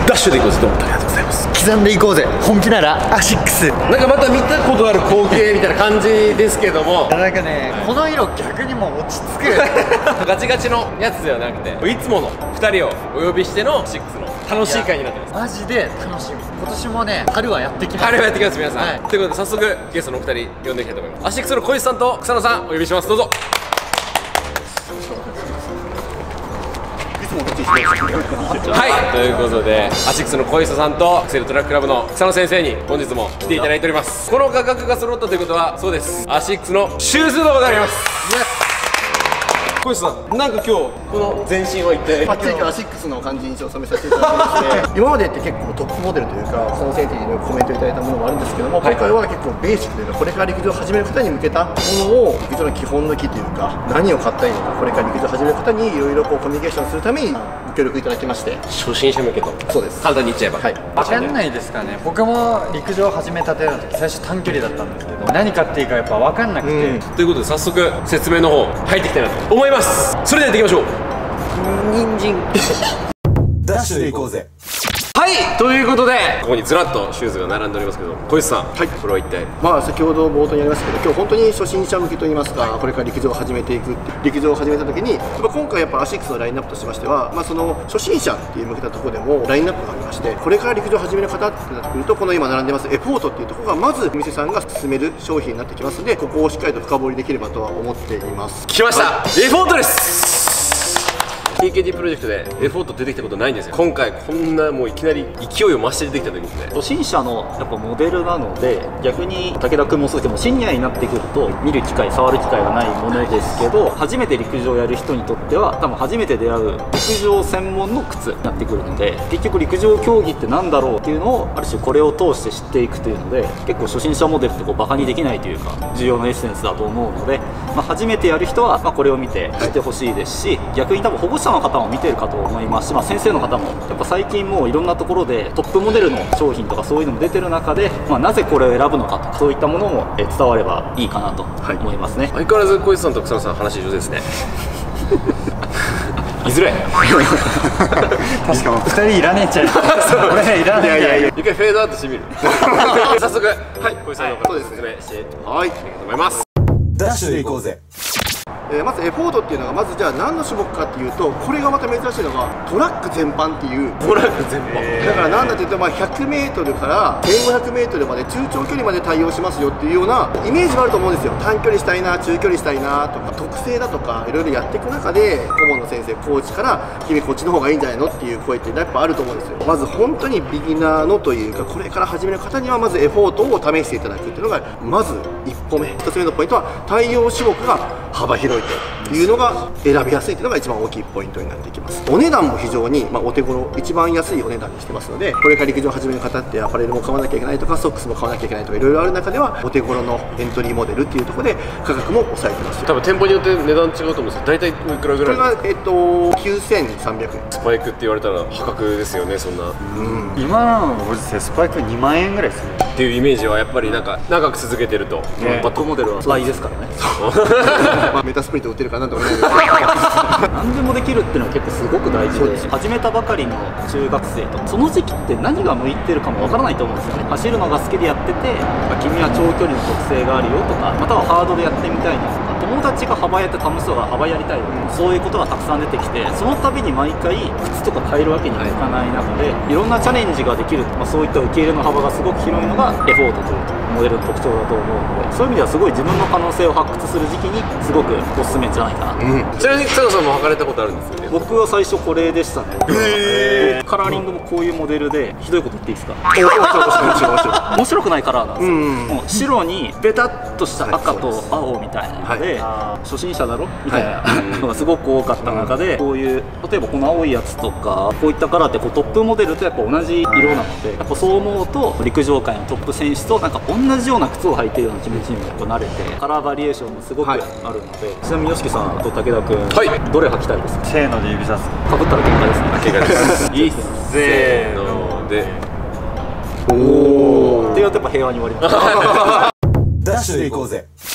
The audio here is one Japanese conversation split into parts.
ダッシュでいこうぜ。どうもありがとうございます。 刻んでいこうぜ。本気ならアシックス。 なんかまた見たことある光景みたいな感じですけども、 なんかね、この色逆にもう落ち着く。 ガチガチのやつではなくて、いつもの2人をお呼びしての6の楽しい会になってます。 マジで楽しみ。今年もね、春はやってきます。 春はやってきます、皆さん、 はい、 ということで早速ゲストのお二人呼んでいきたいと思います。アシックスの小石さんと草野さんお呼びします。どうぞ。はい、ということでアシックスの小磯さんとアクセルトラッククラブの草野先生に本日も来ていただいております。この価格が揃ったということは、そうです、アシックスのシューズでございます。小磯さん、なんか今日この全身は一体急遽アシックスの感じに染めさせていただきまして今までって結構トップモデルというか草野先生にいろいろコメントいただいたものもあるんですけども、今回は結構ベーシックというかこれから陸上を始める方に向けたものを陸上の基本の木というか何を買ったらいいのか、これから陸上を始める方にいろいろコミュニケーションするためにご協力いただきまして。 初心者向けと。 そうです。 簡単に言っちゃえば、はい、 分かんないですかね。僕も陸上始めたての時最初短距離だったんですけど、何買っていいかやっぱ分かんなくて、 ということで早速説明の方入っていきたいなと思います。それではやっていきましょう。 人参ダッシュでいこうぜ。 はい、ということでここにずらっとシューズが並んでおりますけど、小石さん、はい、これは一体。 まあ先ほど冒頭にありましたけど、今日本当に初心者向けといいますか、これから陸上を始めていく、陸上を始めた時に今回やっぱアシックスのラインナップとしましては、その初心者っていう向けたところでもラインナップがありまして、これから陸上を始める方ってなってくると、この今並んでますエフォートっていうところがまずお店さんが勧める商品になってきますので、ここをしっかりと深掘りできればとは思っています。 来ました、エフォートです。TKD プロジェクトでエフォート出てきたことないんですよ。今回こんなもういきなり勢いを増して出てきた時ですね。 初心者のやっぱモデルなので、逆に武田君もそうですけども、シニアになってくると見る機会触る機会がないものですけど、初めて陸上をやる人にとっては多分初めて出会う陸上専門の靴になってくるので、結局陸上競技ってなんだろうっていうのをある種これを通して知っていくというので、結構初心者モデルってこうバカにできないというか重要なエッセンスだと思うので、初めてやる人はこれを見て知ってほしいですし、逆に多分保護者の方も見てるかと思いますし、先生の方もやっぱ最近もういろんなところでトップモデルの商品とかそういうのも出てる中で、なぜこれを選ぶのかとかそういったものも伝わればいいかなと思いますね。 相変わらず小石さんと草野さん話上手ですね。いずれ確かもう2人いらねえっちゃう。俺いらねえ。 いやいや、一回フェードアウトしてみる。早速、はい、小石さんの方説明していきたいと思います。 ダッシュでいこうぜ。 まずエフォートっていうのがまずじゃあ何の種目かっていうと、これがまた珍しいのがトラック全般っていう。 トラック全般、 だからなんだっていうと、100m から 1500m まで中長距離まで対応しますよっていうようなイメージがあると思うんですよ。短距離したいな、中距離したいなとか特性だとかいろいろやっていく中で、顧問の先生コーチから君こっちの方がいいんじゃないのっていう声ってやっぱあると思うんですよ。まず本当にビギナーのというか、これから始める方にはまずエフォートを試していただくっていうのがまず一歩目、一つ目のポイントは対応種目が幅広いというのが選びやすいというのが一番大きいポイントになってきます。お値段も非常に、お手頃、一番安いお値段にしてますので、これから陸上を始める方ってアパレルも買わなきゃいけないとかソックスも買わなきゃいけないとかいろいろある中では、お手頃のエントリーモデルっていうところで価格も抑えてますよ。 多分店舗によって値段違うと思うんですけど、大体いくらぐらい？ これが9300円。 スパイクって言われたら破格ですよね。そんな今のご時世スパイク2万円ぐらいするっていうイメージはやっぱりなんか長く続けてると、 バックモデルはライですからね。 メタスプリント打てるかなと思います。 何でもできるっていうのは結構すごく大事で、始めたばかりの中学生とその時期って何が向いてるかもわからないと思うんですよね。走るのが好きでやってて、君は長距離の特性があるよとか、またはハードでやってみたいなとか、友達が幅やって楽しそうだ幅やりたいよ、そういうことがたくさん出てきて、その度に毎回靴とか変えるわけにはいかない中で、いろんなチャレンジができる、そういった受け入れの幅がすごく広いのがエフォートというモデルの特徴だと思うので、そういう意味ではすごい自分の可能性を発掘する時期にすごくおすすめじゃないかなと。 ちなみに草野さんも履かれたことあるんですよね。 僕は最初これでしたね。カラーリングもこういうモデルで、ひどいこと言っていいですか？面白くないカラーなんですよ。もう白にベタっとした赤と青みたいなので、初心者だろみたいなのがすごく多かった中で、こういう例えばこの青いやつとかこういったカラーってトップモデルとやっぱ同じ色なので、やっぱそう思うと陸上界のトップ選手となんか同じような靴を履いてるような気持ちにもやっぱ慣れて、カラーバリエーションもすごくあるので、ちなみに YOSHIKI さんと武田君、どれ履きたいですか？ せーので指さす。 かぶったら結果ですね。 結果ですいいせーので、 おおってやってやっぱ平和に終わります。 ダッシュでいこうぜ。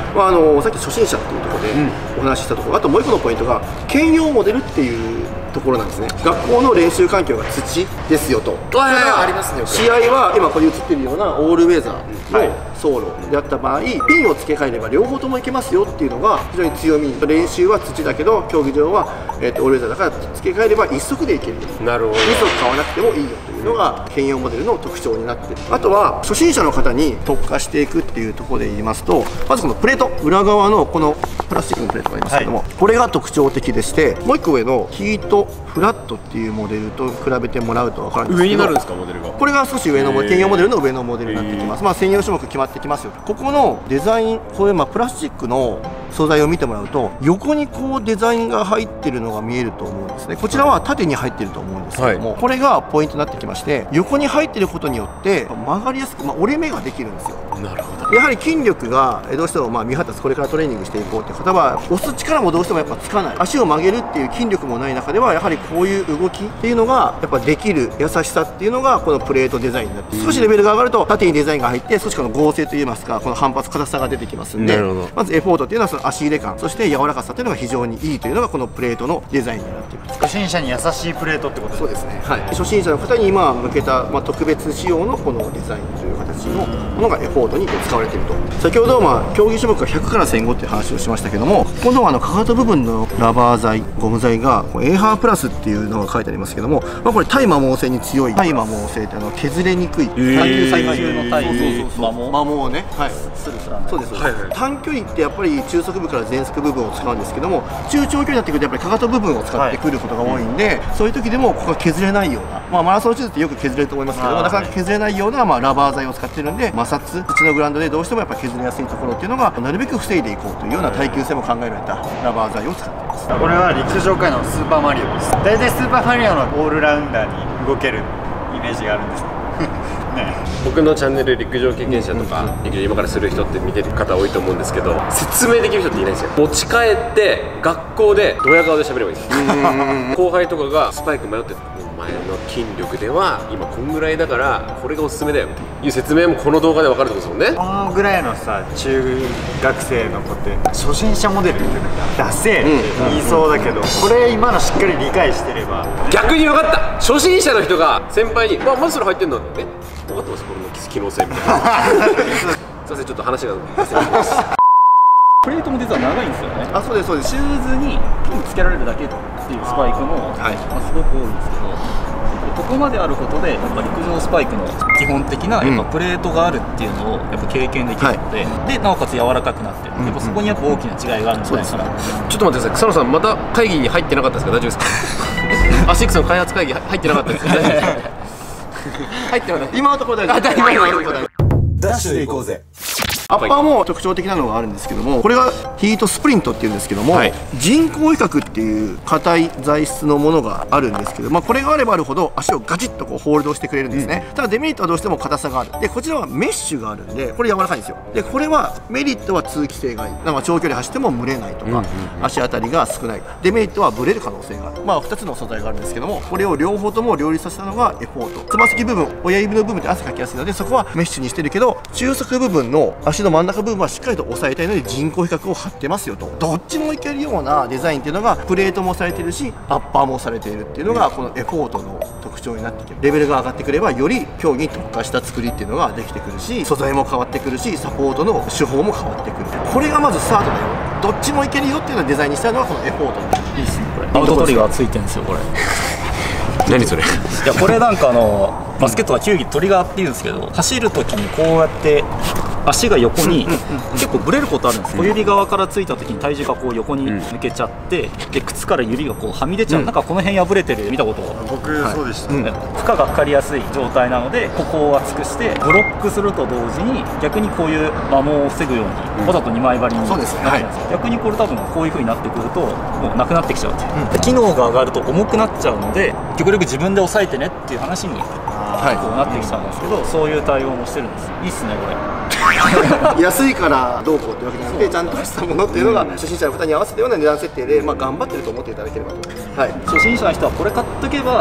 さっき初心者っていうところでお話ししたところ、あともう一個のポイントが兼用モデルっていうところなんですね。学校の練習環境が土ですよと。 ありますね。 試合は今これ映ってるようなオールウェザーの走路であった場合、ピンを付け替えれば両方ともいけますよっていうのが非常に強み。練習は土だけど競技場は、オールウェザーだから付け替えれば一足でいけるよ。 なるほど。 2足買わなくてもいいよというのが兼用モデルの特徴になっている。あとは初心者の方に特化していくっていうところで言いますと、まずこのプレート裏側のこのプラスチックのプレートがありますけども、これが特徴的でして、もう一個上のヒートフラットっていうモデルと比べてもらうと分かるんですけど、 上になるんですか、モデルが。 これが少し上の兼用モデルの上のモデルになってきます。まあ専用種目決まってきますよ。ここのデザイン、こういうプラスチックの素材を見てもらうと、横にこうデザインが入ってるのが見えると思うんですね。こちらは縦に入ってると思うんですけども、これがポイントになってきまして、横に入ってることによって曲がりやすく、折れ目ができるんですよ。 なるほど。 やはり筋力がどうしても未発達、これからトレーニングしていこうという方は押す力もどうしてもやっぱつかない、足を曲げるっていう筋力もない中ではやはりこういう動きっていうのがやっぱできる優しさっていうのがこのプレートデザインになって、少しレベルが上がると縦にデザインが入って少しこの剛性といいますか、この反発硬さが出てきますんで、まずエフォートっていうのはその足入れ感、そして柔らかさというのが非常にいいというのがこのプレートのデザインになっています。 初心者に優しいプレートってことですか？ そうですね、はい、初心者の方に今向けた、特別仕様のこのデザインという形のものがエフォートに使われていると。先ほど競技種目が100から1500っていう話をしましたけども、このかかと部分のラバー材、ゴム材がエーハープラスっていうのが書いてありますけども、これ耐摩耗性に強い。耐摩耗性って削れにくい、 最中の耐摩耗ね、はい、 スルスラそうです、短距離ってやっぱり中足部から前足部分を使うんですけども、中長距離になってくるとやっぱりかかと部分を使ってくることが多いんで、そういう時でもここが削れないような、マラソンシューズってよく削れると思いますけども、なかなか削れないようなラバー材を使ってるんで、摩擦、土のグラウンドでどうしてもやっぱ削りやすいところっていうのがなるべく防いでいこうというような耐久性も考えられたラバー材を使っています。 これは陸上界のスーパーマリオです。大体スーパーマリオのオールラウンダーに動けるイメージがあるんですね。 僕のチャンネル陸上経験者とか陸上今からする人って見てる方多いと思うんですけど、説明できる人っていないんですよ。持ち帰って学校でドヤ顔で喋ればいいです後輩とかがスパイク迷ってお前の筋力では今こんぐらいだからこれがおすすめだよっていう説明もこの動画で分かるってことですもんね。 このぐらいのさ、中学生の子って初心者モデルってダセーって言いそうだけど、これ今のしっかり理解してれば逆に分かった。初心者の人が先輩に「まずそれ入ってんの?」って「分かってますこれの機能性」みたいなすいませんちょっと話が脱線しますプレートも実は長いんですよね。 あ、そうですそうです。 シューズにピンつけられるだけっていうスパイクも、すごく多いんですけど、ここまであることでやっぱ陸上スパイクの基本的なやっぱプレートがあるっていうのをやっぱ経験できるので、でなおかつ柔らかくなってる、やっぱそこにやっぱ大きな違いがあるんじゃないかな。 ちょっと待ってください、草野さんまた会議に入ってなかったですか？大丈夫ですか？アシックスの開発会議入ってなかったですか？大丈夫ですか？入ってなかった。 今のところ大丈夫。 ダッシュで行こうぜ。 アッパーも特徴的なのがあるんですけども、これがヒートスプリントっていうんですけども、人工比較っていう硬い材質のものがあるんですけど、これがあればあるほど足をガチッとホールドしてくれるんですね。ただデメリットはどうしても硬さがある。でこちらはメッシュがあるんで、これ柔らかいんですよ。でこれはメリットは通気性がいい。長距離走っても蒸れないとか、足当たりが少ない。デメリットはブレる可能性がある。2つの素材があるんですけども、これを両方とも両立させたのがエフォート。つま先部分、親指の部分って汗かきやすいので、そこはメッシュにしてるけど、中足部分の足の真ん中部分はしっかりと押さえたいので人工比較を貼ってますよと。どっちもいけるようなデザインっていうのがプレートもされてるしアッパーもされているっていうのがこのエフォートの特徴になってきて、レベルが上がってくればより競技に特化した作りっていうのができてくるし、素材も変わってくるし、サポートの手法も変わってくる。これがまずスタートだよ、どっちもいけるよっていうのをデザインにしたのがこのエフォート。いいですねこれ。 アウトトリガーついてるんですよこれ。 何それ？いやこれなんかバスケットは球技トリガーっていうんですけど、走るときにこうやって足が横に結構ブレることあるんです。小指側からついたときに体重がこう横に抜けちゃって、で靴から指がこうはみ出ちゃう、なんかこの辺破れてる見たこと僕そうでした。 負荷がかかりやすい状態なので、ここを厚くしてブロックすると同時に逆にこういう摩耗を防ぐようにわざと2枚張りになってるんですよ。逆にこれ多分こういう風になってくるともうなくなってきちゃうっていう、で機能が上がると重くなっちゃうので極力自分で抑えてねっていう話にこうなってきちゃうんですけど、そういう対応もしてるんです。いいっすねこれ。 安いからどうこうってわけじゃなくて、ちゃんとしたものっていうのが初心者の方に合わせたような値段設定で、頑張ってると思っていただければと思います。 初心者の人はこれ買っとけば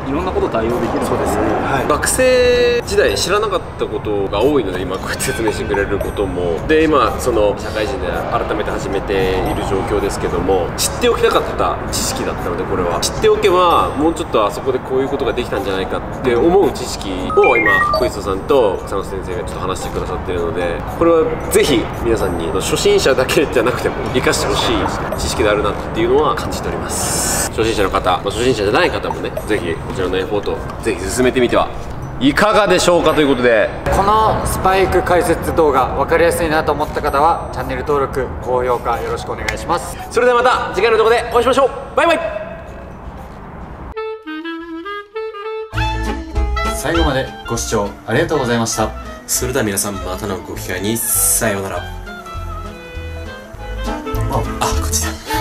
いろんなこと対応できる。 そうですね、はい、 学生時代知らなかったことが多いので、今こうやって説明してくれることもで、今その社会人で改めて始めている状況ですけども、知っておきたかった知識だったので、これは知っておけばもうちょっとあそこでこういうことができたんじゃないかって思う知識を今小磯さんと草野先生がちょっと話してくださっているので、これはぜひ皆さんに初心者だけじゃなくても生かしてほしい知識であるなっていうのは感じております。初心者の方、初心者じゃない方もね、ぜひこちらのエフォートぜひ進めてみてはいかがでしょうかということで、 このスパイク解説動画分かりやすいなと思った方はチャンネル登録高評価よろしくお願いします。 それではまた次回の動画でお会いしましょう。バイバイ。 最後までご視聴ありがとうございました。 それでは皆さん、またのご機会にさようなら。あ、こっちだ。